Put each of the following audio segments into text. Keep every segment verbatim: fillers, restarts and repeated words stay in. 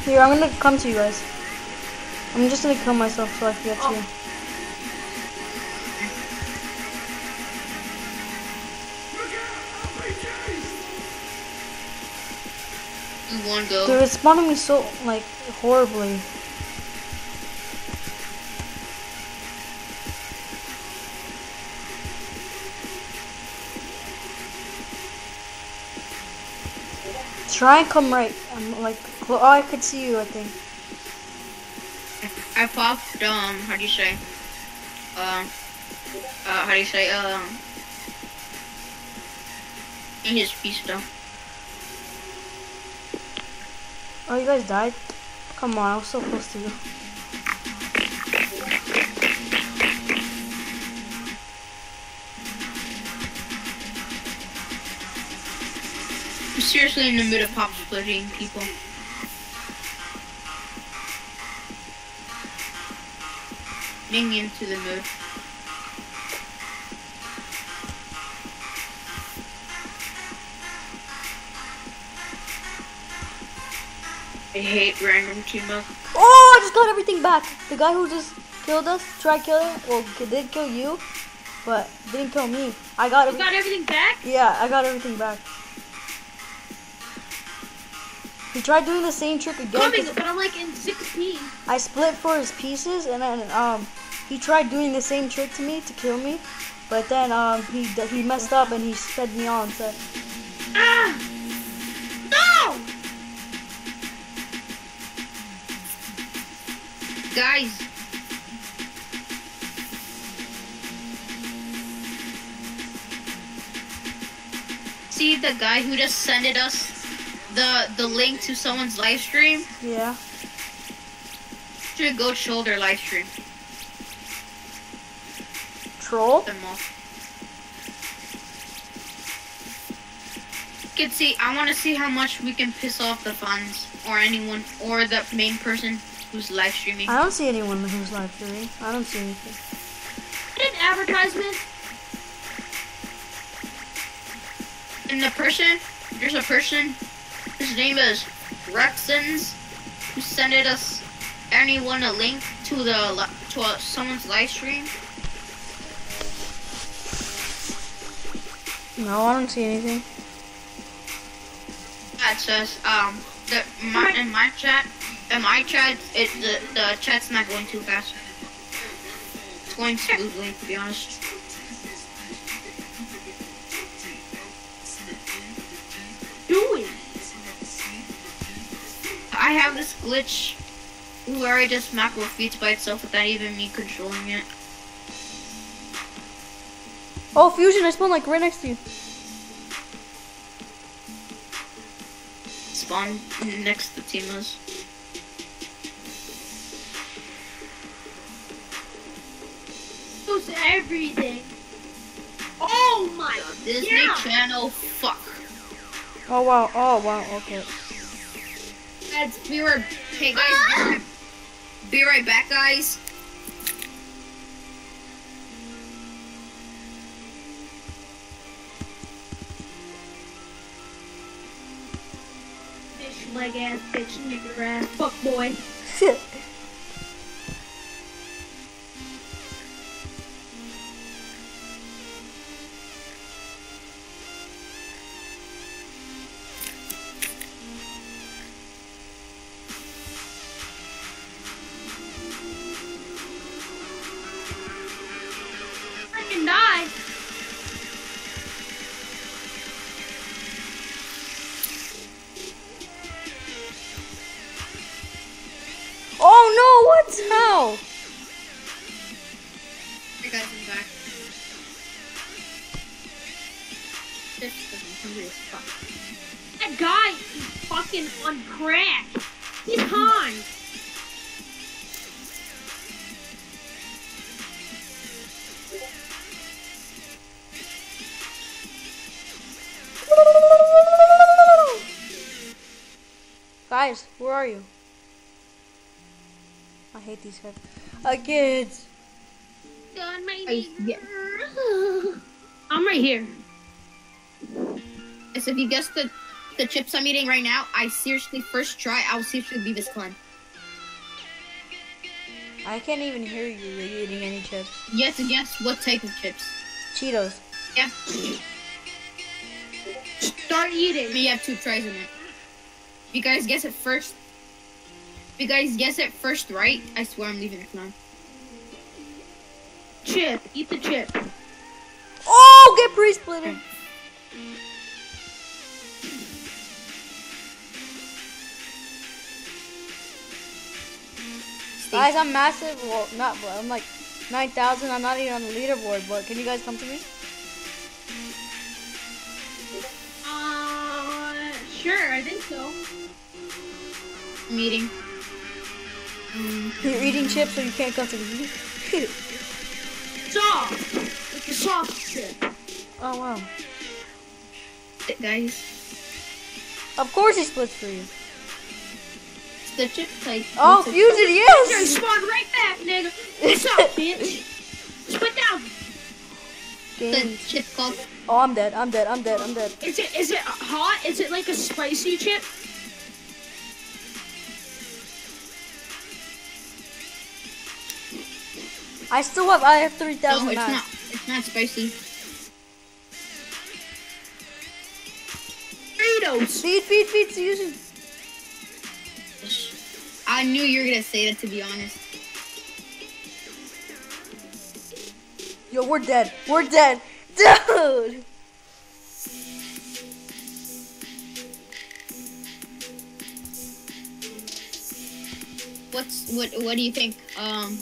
Here, I'm gonna come to you guys. I'm just gonna kill myself so I can get to you. One go. Dude, it's spawning me so, like, horribly. Try and come right. I'm like, oh, I could see you, I think. I popped, um, how do you say? Um, uh, how do you say, um, in his piece though. Oh, you guys died? Come on, I was so close to you. I'm seriously in the middle of pop splitting people. Getting into the mood. I hate random team up. Oh, I just got everything back. The guy who just killed us, tried killing, well, did kill you, but didn't kill me. I got You got everything back? Yeah, I got everything back. He tried doing the same trick again. Coming, but I'm like in sixteen. I split for his pieces, and then um, he tried doing the same trick to me to kill me, but then um, he he messed up and he sped me on. So. Ah! No! Guys. See the guy who just sent us the the link to someone's live stream? Yeah. Should go shoulder live stream. Troll? Them all. You can see, I want to see how much we can piss off the fans or anyone or the main person who's live streaming. I don't see anyone who's live streaming. I don't see anything. An advertisement. And the person, there's a person, his name is Rexons, who sent us anyone a link to the to a, someone's live stream. No, I don't see anything. It says um the my, in my chat in my chat it the the chat's not going too fast. It's going smoothly, to be honest. Doing. I have this glitch where I just macro feeds by itself without even me controlling it. Oh, Fusion, I spawned like right next to you. Spawn next to Tima's. Knows everything. Oh my Disney yeah. Channel, fuck. Oh wow, oh wow, okay. Let's be right. Hey guys, be right, be right back, guys. Fish leg ass bitch nigger ass fuck boy. Freaking die. Oh no, what? How? Hey guys, I'm back. This is hungry as fuck. That guy is fucking on crack. He's high. Guys, where are you? I hate these guys. Uh, kids. Done my I- yeah. I'm right here. Yes, if you guessed the the chips I'm eating right now, I seriously, first try, I will seriously be this climb. I can't even hear you eating any chips. Yes, guess what type of chips? Cheetos. Yeah. Start eating. We have two tries in it. If you guys guess it first, if you guys guess it first right, I swear I'm leaving it now. Chip. Eat the chip. Oh, get pre-splitter. Guys, I'm massive. Well, not, but I'm like nine thousand. I'm not even on the leaderboard, but can you guys come to me? Uh, sure. I think so. I'm eating. Mm. You're eating chips, so you can't come to me. Soft. It's a soft chip. Oh, wow. It, guys. Of course he splits for you. It's the chip type. Oh, It's a- Fusion, You yes! spawn right back, nigga. What's up, bitch? Spit down. The Games. chip called. Oh, I'm dead. I'm dead. I'm dead. I'm dead. Is it is it hot? Is it like a spicy chip? I still have. I have three No, thousand it's nine. not. It's not spicy. Doritos. Feed, feed, feed, Fusion. I knew you were gonna say that, to be honest. Yo, we're dead. We're dead, dude. What's what? What do you think? Um,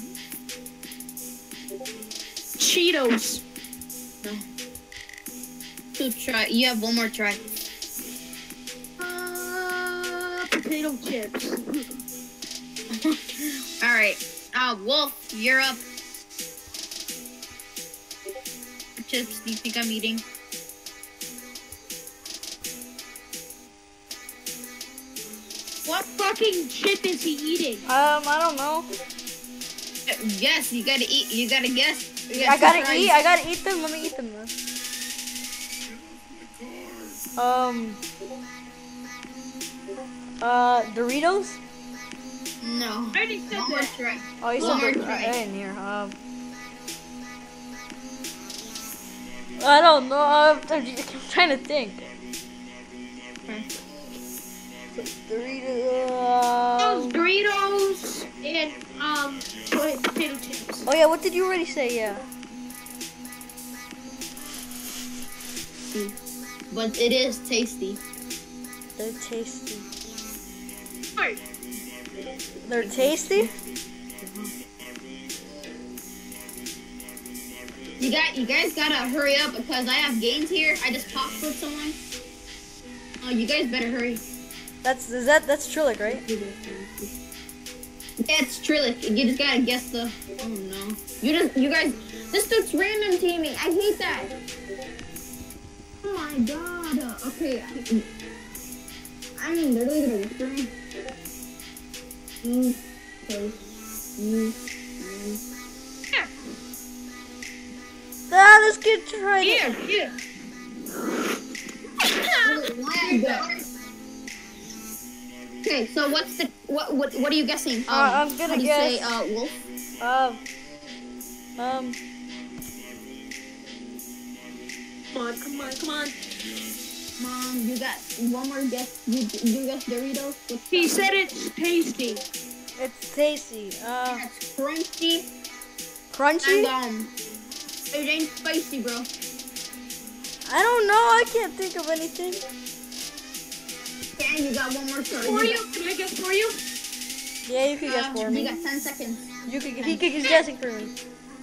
Cheetos. no. Two try. You have one more try. Uh, potato chips. All right. Uh, Wolf, you're up. What chips do you think I'm eating? What fucking chip is he eating? Um, I don't know. Uh, Yes, you gotta eat. You gotta guess. You got I two gotta tries. eat. I gotta eat them. Let me eat them. Then. Um. Uh, Doritos. No. I already said One more that. try. Oh, you One said more Dor- try. I didn't hear. Um. I don't know. I'm, I'm just- I'm trying to think. Okay. Doritos. Those Um, Doritos and um potato chips. oh yeah, what did you already say? Yeah. But it is tasty. They're tasty. Alright. They're tasty. You got. You guys gotta hurry up because I have games here. I just popped for someone. Oh, you guys better hurry. That's is that that's Trillic, right? Yeah, it's Trillic. You just gotta guess the. Oh no. You just. You guys. This dude's random teaming. I hate that. Oh my god. Uh, okay. I'm literally gonna whisper me. Mm. Okay. Mm. Mm. Ah, this kid tried it. Here, here. Why I don't? Okay, so what's the what what what are you guessing? Um, Uh, I'm gonna how do you guess- say uh wolf. Um. Um. Come on, come on, come on. Mom, you got one more guess. You you guess Doritos. What's He that? said it's tasty. It's tasty. Uh, That's crunchy and crunchy. um, it ain't spicy, bro. I don't know. I can't think of anything. And you got one more try. For you? Can I guess for you? Yeah, you can guess Um, for You me. got ten seconds. You can. He can he's guessing for me.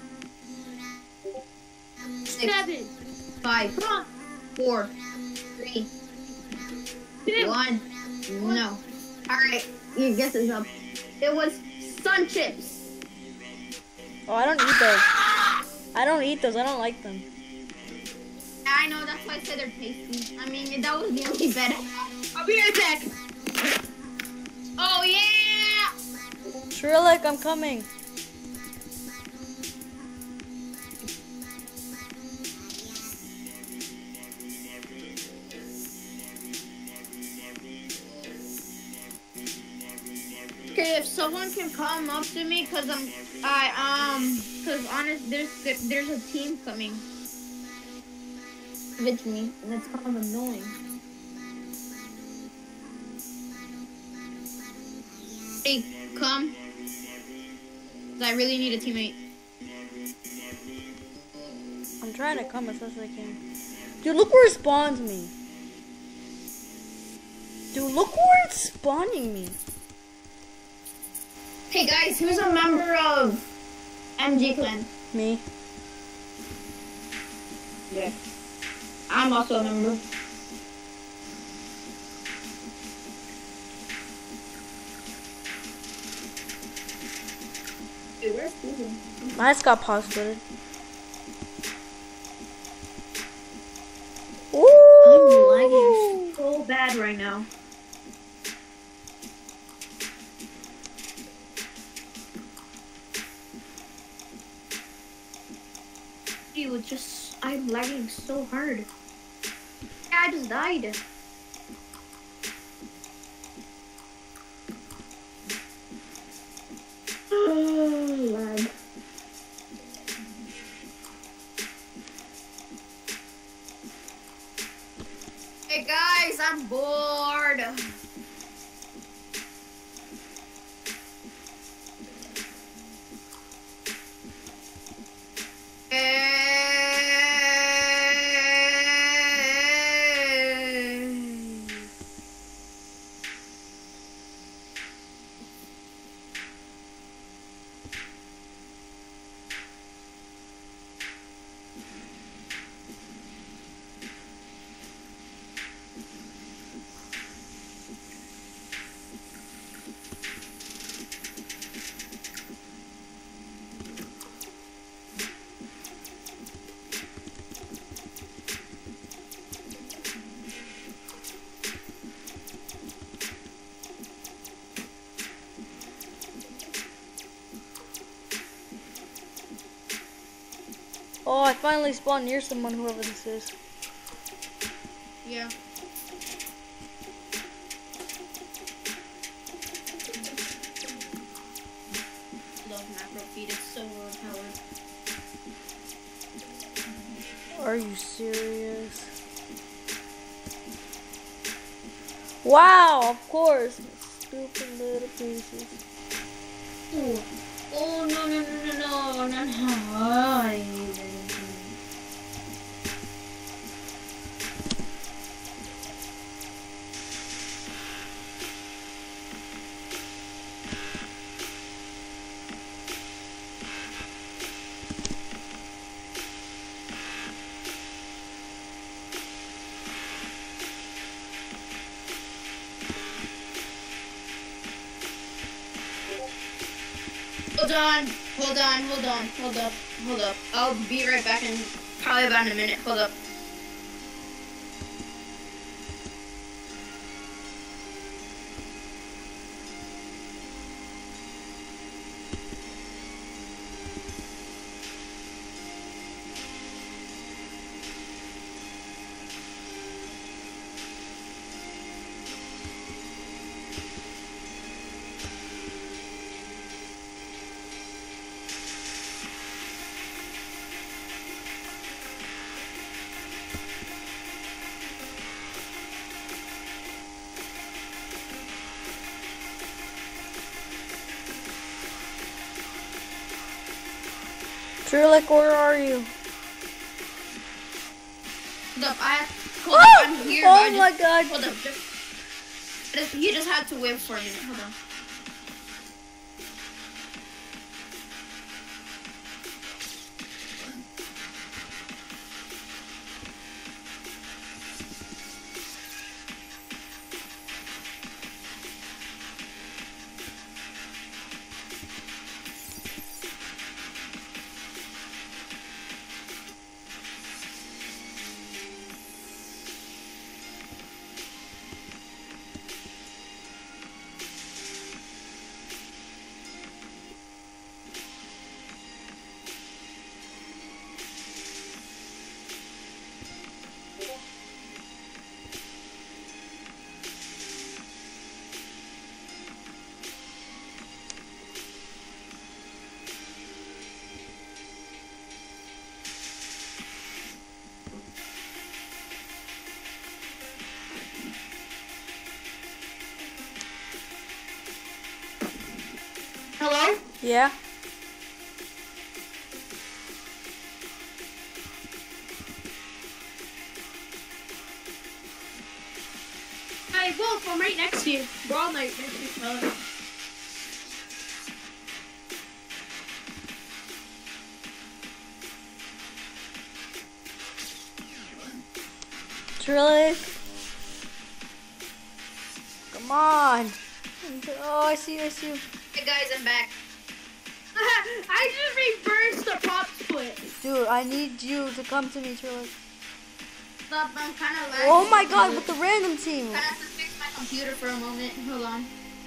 Six, Seven. five, Come on. four, three, Two. one. No. All right, your guess is up. It was Sun Chips. Oh, I don't eat those. I don't eat those. I don't like them. I know, that's why I said they're tasty. I mean, that was the only bet. I'll be right back. Oh yeah! Trillic, I'm coming. if someone can come up to me, cause I'm, I um, cause honest, there's there's a team coming with me, and it's kind of annoying. Hey, come. 'Cause I really need a teammate. I'm trying to come as fast as I can. Dude, look where it spawns me. Dude, look where it's spawning me. Hey guys, who's a member of M G Clan? Me. Yeah. I'm also a member. Dude, where's Steven? I just got positive. I'm lagging so bad right now. Dude, just I'm lagging so hard. I just died. Lag. Hey guys, I'm bored. Oh, I finally spawned near someone, whoever this is. Yeah. Love macro feed, it's so overpowered. Are you serious? Wow, of course. Stupid little pieces. Ooh. Oh no no no no no no no. Hold on, hold on, hold on, hold up, hold up. I'll be right back in probably about in a minute. Hold up. Trulick, where are you? Hold up, I hold Oh, up, I'm here. but I oh just, my god. Hold up, just, just, you just had to wait for a minute. Hold on. Yeah. Hey, Wolf, I'm right next to you. We're all right next to each other. Trillic. Come on. Oh, I see you, I see you. Hey guys, I'm back. I just reversed the pop split. Dude, I need you to come to me, Trillic. Stop, I'm kind of lagging. Oh my god, with the random team. I have to fix my computer for a moment. Hold on.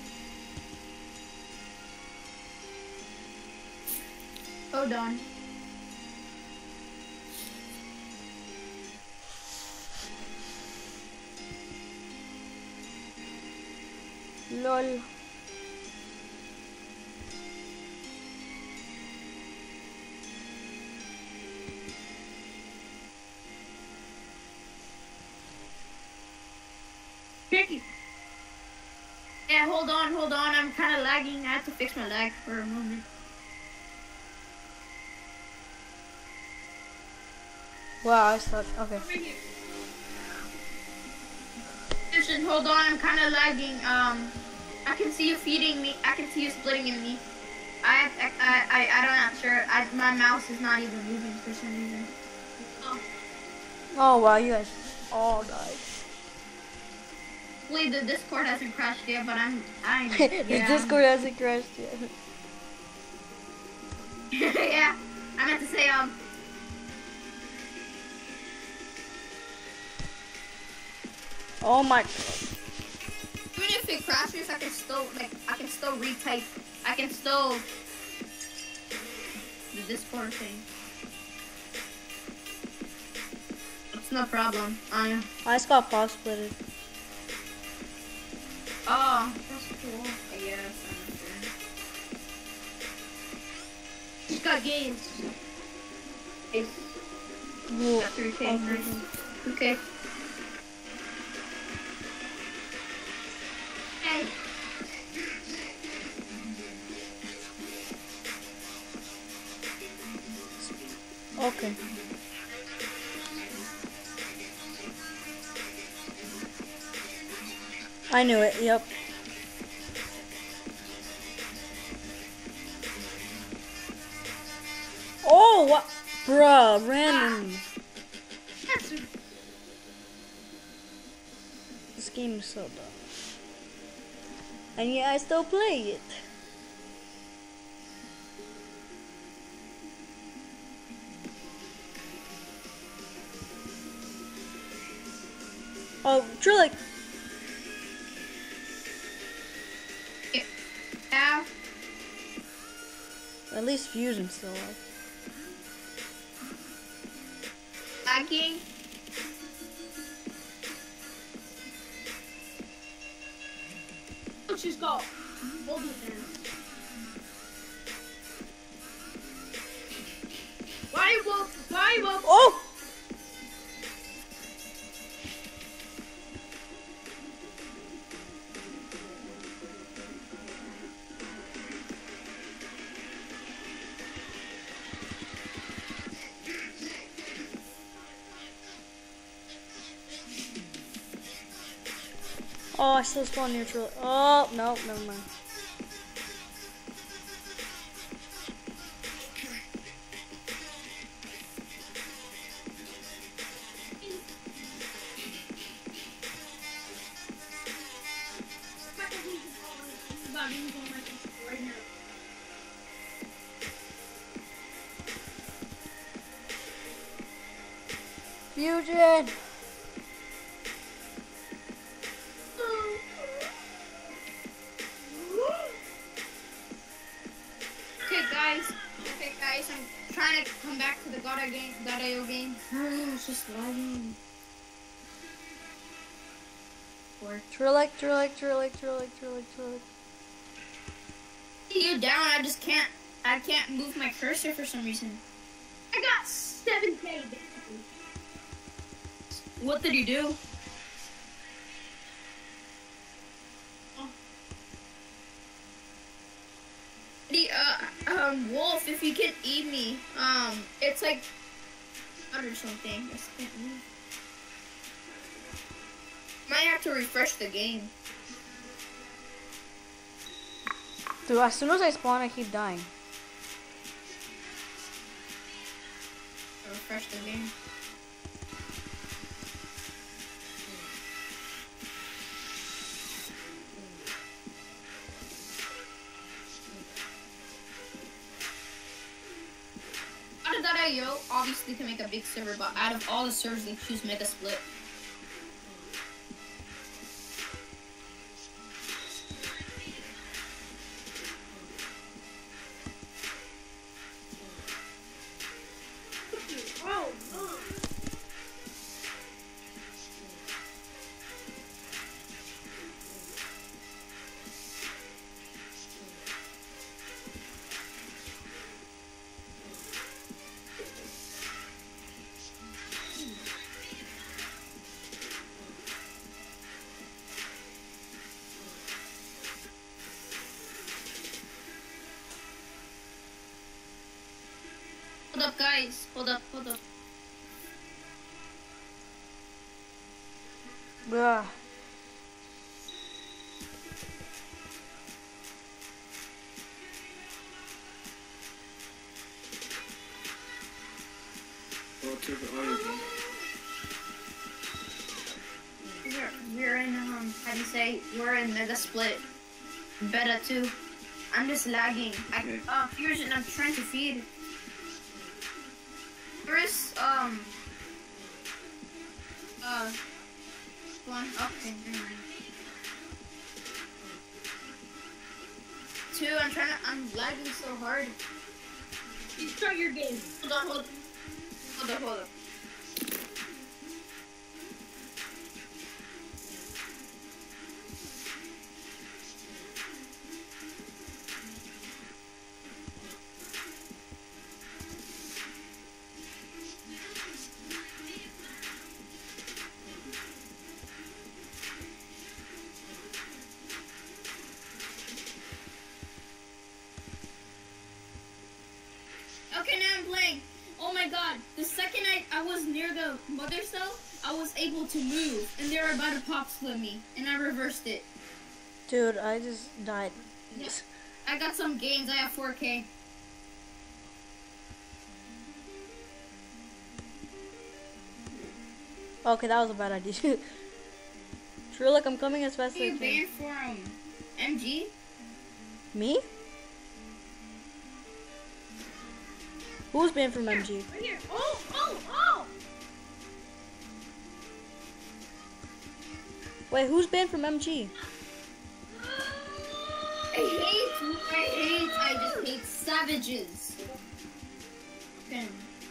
Hold on. Lol. Tricky. Yeah, hold on, hold on. I'm kind of lagging. I have to fix my lag for a moment. Wow, I thought, okay. Listen, hold on. I'm kind of lagging. Um, I can see you feeding me. I can see you splitting in me. I, I, I, I, I don't know. Sure. I, my mouse is not even moving for some reason. Oh. Oh wow, you guys all died. Hopefully the Discord hasn't crashed yet, but I'm, I'm. The Yeah. Discord hasn't crashed yet. Yeah, I meant to say um. Oh my. Even if it crashes, I can still like I can still retype. I can still the Discord thing. It's no problem. I I just got pop splitted. oh that's cool. I guess I'm sure. Just got games. It's Whoa. three K. Nice. Okay. Hey. Okay. I knew it, yep. Oh, what? Bruh, random. Yes. This game is so dumb. And yet I still play it. Oh, Trillic. Yeah. At least Fusion's still alive. Lagging. Oh, she's got golden hands. Why Wolf? Why Wolf? Oh! Oh, I still spawn neutral. Oh, no, never mind. Fusion! Okay, guys. Okay, guys. I'm trying to come back to the God game, God I O game. It's just lagging. Trillic, Trillic, Trillic, Trillic, Trillic, Trillic. You down? I just can't. I can't move my cursor for some reason. I got seven K. What did you do? Oh. Did he, uh, um, wolf, if you can eat me, um, it's like, or something. I just can't move. Might have to refresh the game. Dude, as soon as I spawn, I keep dying. Refresh the game. Out of that I O obviously can make a big server, but out of all the servers they choose Mega Split. Hold up, guys. Hold up, hold up. Bruh. Go to the origin. We're, we're in, um, how do you say, we're in Mega Split Beta two. I'm just lagging. I, Okay. uh, Fusion, I'm trying to feed. There is, um, uh, one, okay, never mind. Two, I'm trying to, I'm lagging so hard. You start your game. Hold on, hold on. Hold on, hold on. Okay, now I'm playing. Oh my god, the second I, I was near the mother cell, I was able to move, and they were about to pop split me, and I reversed it. Dude, I just died. Yes. I got some gains, I have four K. Okay, that was a bad idea. True, like I'm coming as fast as I You can. banned for um, M G? Me? Who's banned from M G? Right here. Oh, oh, oh! Wait, who's banned from M G? I hate, I hate, I just hate savages. Okay.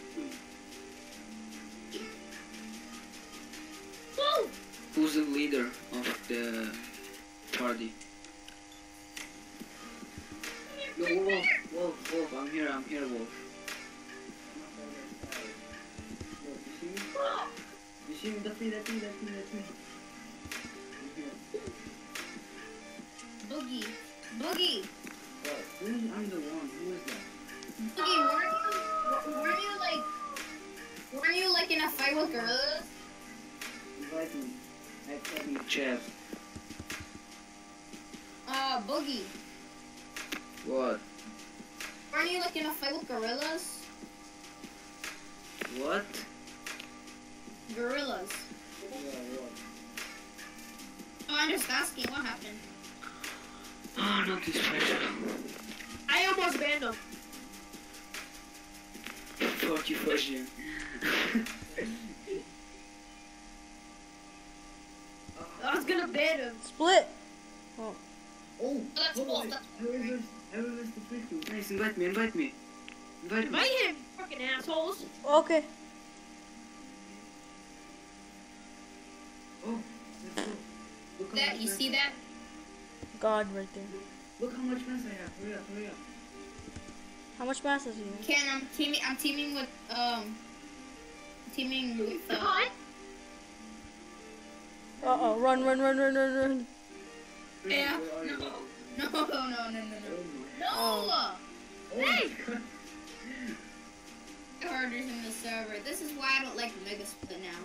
Whoa! Who's the leader of the party? Yo, Wolf, Wolf, Wolf, I'm here, I'm here, Wolf. Wolf, you see me? You see me? That's me, that's me, that's me, that's me. I'm here. Boogie, Boogie, What? Who's, I'm the one, who is that? Boogie, weren't you, weren't you like, weren't you like in a fight with gorillas? Invite me. I tell you, Chef. Uh, Boogie, What? weren't you like in a fight with gorillas? What? Gorillas. Yeah, what? Oh, I'm just asking, what happened? Oh, not this pressure. I almost banned him. Fuck you, Persian. I was gonna ban him. Split. Oh, Oh, That's hold false, on. that's I reversed, I reversed the trick. Nice, invite me, invite me. Invite me. Invite him, you fucking assholes. okay. Oh, let's go. Look how That, much you mass see I- that? God, right there. Look how much mass I have. Hurry up, hurry up. How much mass does he have? Ken, I'm teaming, I'm teaming with, um, teaming with, uh, What? Uh oh, run, run, run, run, run, run. yeah, Where are you? no, no, no, no, no, no, no. Oh my. No! Hey! Orders in the server. This is why I don't like Mega Split now.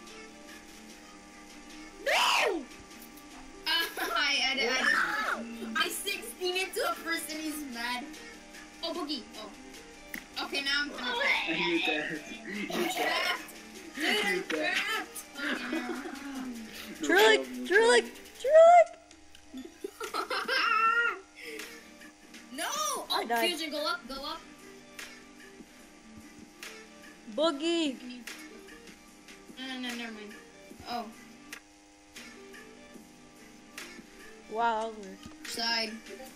No! Uh, I, I, I, I sixteen into a person. He's mad. Oh, Boogie. Oh. Okay, now I'm gonna. You dead. You dead. Dude, I'm You dead. trapped. Okay, no. Trulik, No Trulik, Trulik. No! I Oh, died. Fusion, go up, go up. Boogie. No, no, no, never mind. Oh, Wow, that was weird. side.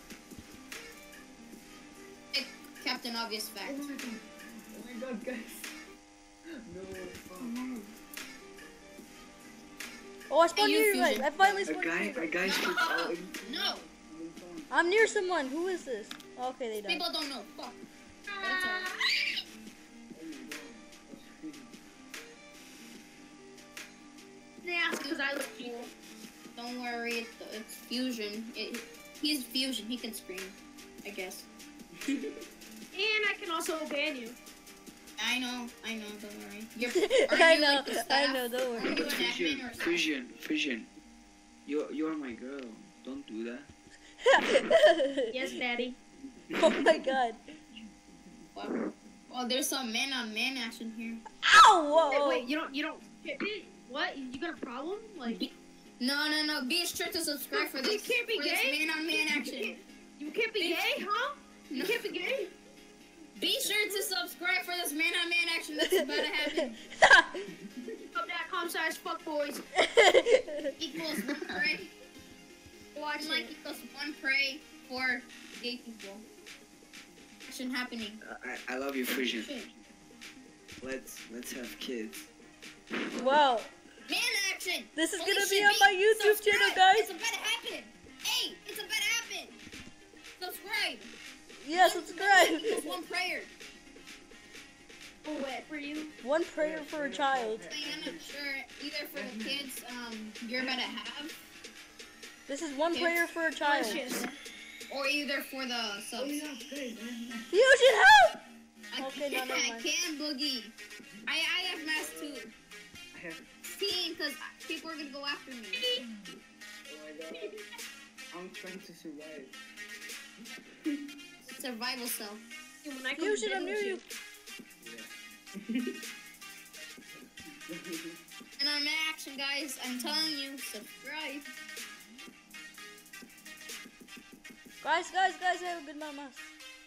Hey, Captain Obvious Fact. Oh my god. Oh my god, guys. No, fuck. Oh, I spawned Hey, you near you guys. Fusion. I finally A spawned guy, near a you. guy shoots out. No! I'm near someone. Who is this? Oh, okay, they died. People don't know. Fuck. But it's alright. Yeah, because I look cool. Don't worry, it's, it's Fusion. It, he's Fusion. He can scream, I guess. And I can also ban you. I know, I know. Don't worry. You're, I you know, like the I staff? know, don't worry. Are you an admin Fusion, or something? Fusion, Fusion. You, you are my girl. Don't do that. Yes, daddy. Oh my god. Wow. Oh, there's some man-on-man action here. Ow! Whoa! Wait, wait, you don't, you don't, what? You got a problem? Like, No, no, no. Be sure to subscribe for You this. can't be for gay? this man-on-man action. you can't be gay, huh? You can't be gay? Be sure to subscribe for this man-on-man action that's about to happen. Up that com size fuck boys. Equals one prey. Watch Like it. equals one prey for gay people. Action happening. I, I love you, Fusion. Shit. Let's, let's have kids. Wow. Man action! This is Holy gonna be shit, on my be- YouTube subscribe. channel, guys. It's about to happen. Hey, it's about to happen. Subscribe. Yeah, One- subscribe. Equals one prayer. Oh, wet for you. One prayer for a child. I'm not sure. Either for the kids um you're about to have, This is one prayer for a child. Delicious. or either for the subs. Fusion, help! I Okay, no, can, never I mind. can boogie. I I have mask too. I have, Seeing because people are gonna go after me. oh my god. I'm trying to survive. Survival self. And when I come Fusion, to I'm near you. And I'm in action, guys. I'm telling you, subscribe. Guys, guys, guys, I have a good amount of mask.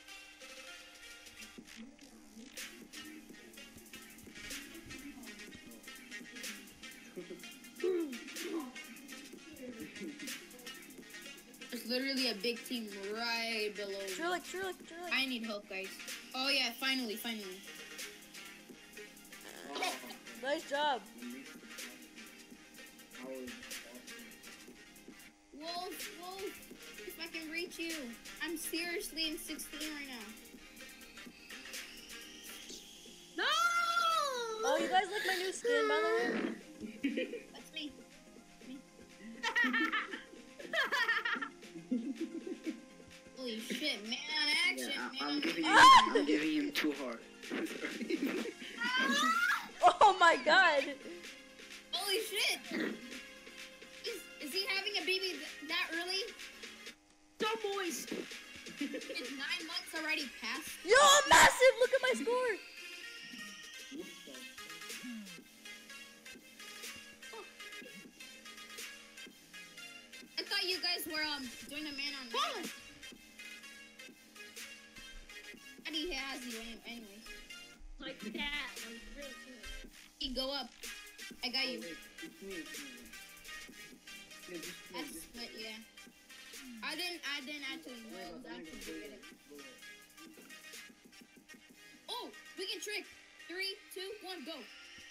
There's literally a big team right below me. Trulik, Trulik, Trulik. I need help, guys. Oh yeah, finally, finally. Nice job. Wolf, Wolf, if I can reach you. I'm seriously in sixteen right now. No! Oh, you guys like my new skin, by the way? That's me. Holy shit, man on action, Yeah, man I, I'm on giving him, Ah! I'm giving him too hard. Oh my god. Holy shit! Is, is he having a baby th- that early? So moist. Did nine months already pass? Yo, I'm massive! Look at my score! I thought you guys were um doing a man on man. Eddie has you any- anyways. Like that. Like really cool. He go up. I got you. It's me, it's me. Yeah, just play, That's just but yeah. I didn't I didn't actually know it was actually good. Oh, we can trick. Three, two, one, go.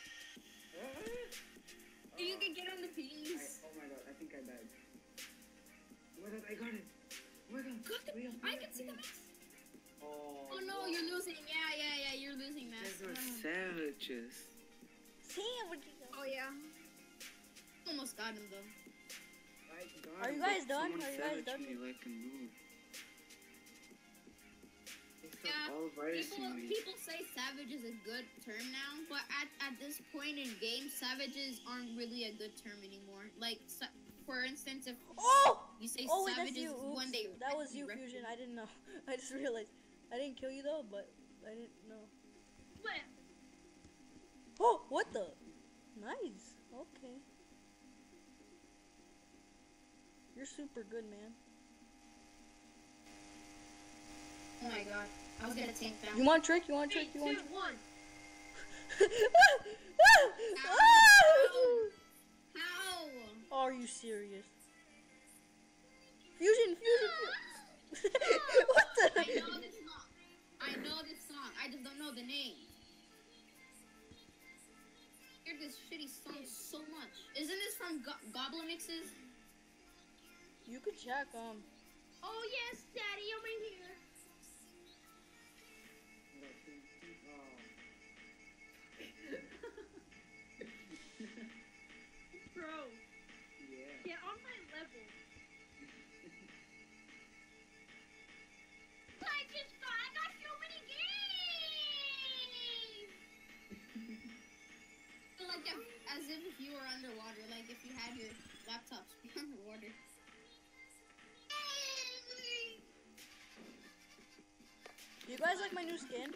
You can get on the I, peas. oh my god, I think I died. Oh my god, I got it. Oh my god. Got the, Wait, I wait, can see the wait. mask. Oh, Oh no, you're losing. Yeah, yeah, yeah, you're losing You mask. guys are Oh. savages. Sandwiches. Oh yeah. Almost got him though. I got Are you it. guys done? Someone Are you guys savaged done? me like a noob. They from Yeah, all virus people, movies. people say savage is a good term now, but at, at this point in game, savages aren't really a good term anymore. Like, sa- for instance, if Oh! you say Oh wait, that's savages you. Oops. when they That was you, rec- Fusion. I didn't know. I just realized. I didn't kill you though, but I didn't know. Flip. Oh, what the? Nice. Okay. You're super good, man. Oh my god, I was gonna tank them. You want a trick? You want a trick? Three, You want? two, one. Oh, How? are you serious? Fusion, fusion, fusion. What I know the? this song. I know this song. I just don't know the name. I hear this shitty song so much. Isn't this from Go- Goblin Mixes? You could check. Um. Oh yes, Daddy, over here. Bro, Yeah. get on my level. I just got, I got so many games. Feel like if, as if you were underwater, like if you had your laptops be underwater. You guys like my new skin?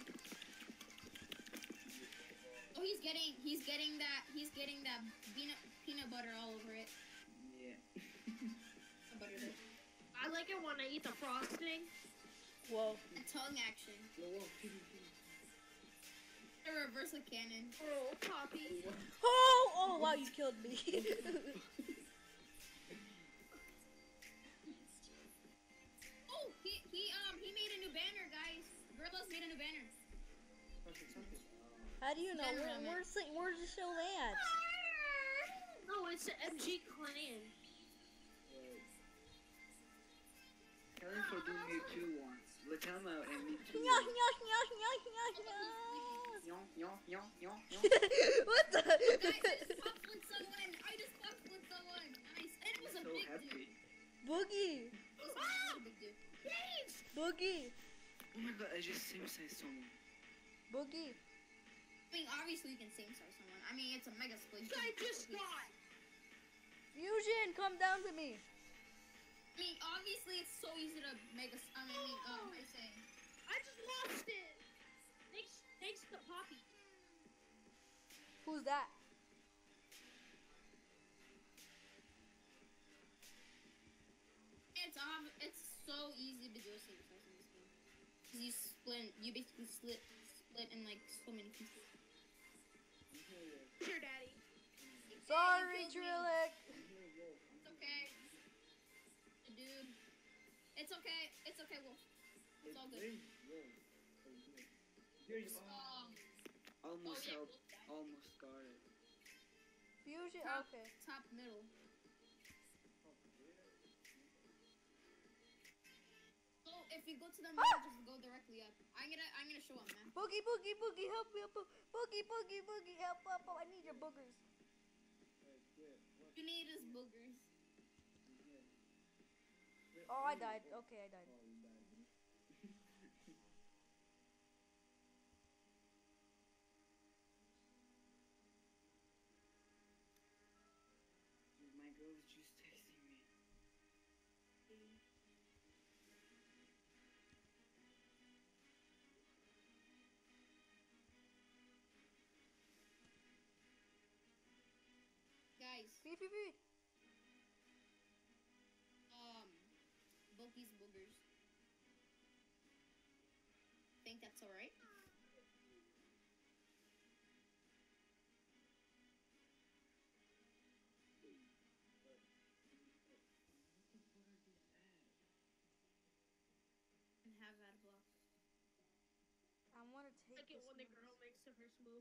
Oh, he's getting, he's getting that, he's getting that peanut peanut butter all over it. Yeah. The butter there. I like it when I eat the frosting. Whoa. A tongue action. Whoa, whoa, kitty, kitty. A reverse of cannon. Oh, Poppy. Oh, oh, wow, you killed me. Oh, he he um he made a new banner, guys. Gorillas made a new banner. Something, something. How do you know? General, Where, man. where's the, where's the show at? No, it's the M G clan. Wait. Tell him for doing me too once. Let him out and me too. Nya, nya, nya, nya, nya, nya. Yo, yo, yo, yo, yo. What Guys, I the? just popped with someone. I just popped with someone. Nice. And it was a So big happy. dude. Boogie, It was a really big dude. Please. Boogie, Oh my god, I just sim-sized someone. Boogie. I mean, obviously you can same size someone. I mean, it's a mega split. I just got. Fusion, come down to me. I mean, obviously it's so easy to mega. I mean, um, I say. I just lost it. Thanks, thanks to Poppy. Who's that? It's um, it's so easy to do a same size in this game. Cause you split, you basically split, split in like so many pieces. Sure, Daddy. Sorry, You killed me. Trillic. It's okay. Dude. It's okay. It's okay, Wolf. It's all good. Um, Almost Oh, yeah. helped. Almost got it. Fusion, top, okay. top middle. So if you go to the middle, just go directly up. I'm gonna, I'm gonna show up, man. Boogie, boogie, boogie, help me, help me. Boogie, boogie, boogie, help, help, help. I need your boogers. You need is boogers. Oh, I died. Okay, I died. Dude, my girl is just texting me. Guys, Beep, beep, beep. um, Boogie's boogers. Think that's alright? And have that block. I want to take Like it this when the mouse. girl makes the first move.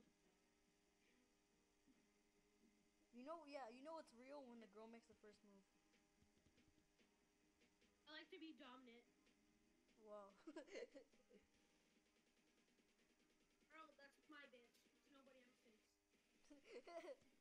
You know, yeah, you know it's real when the girl makes the first move. I like to be dominant. Wow. Bro, that's my bitch. It's nobody else's.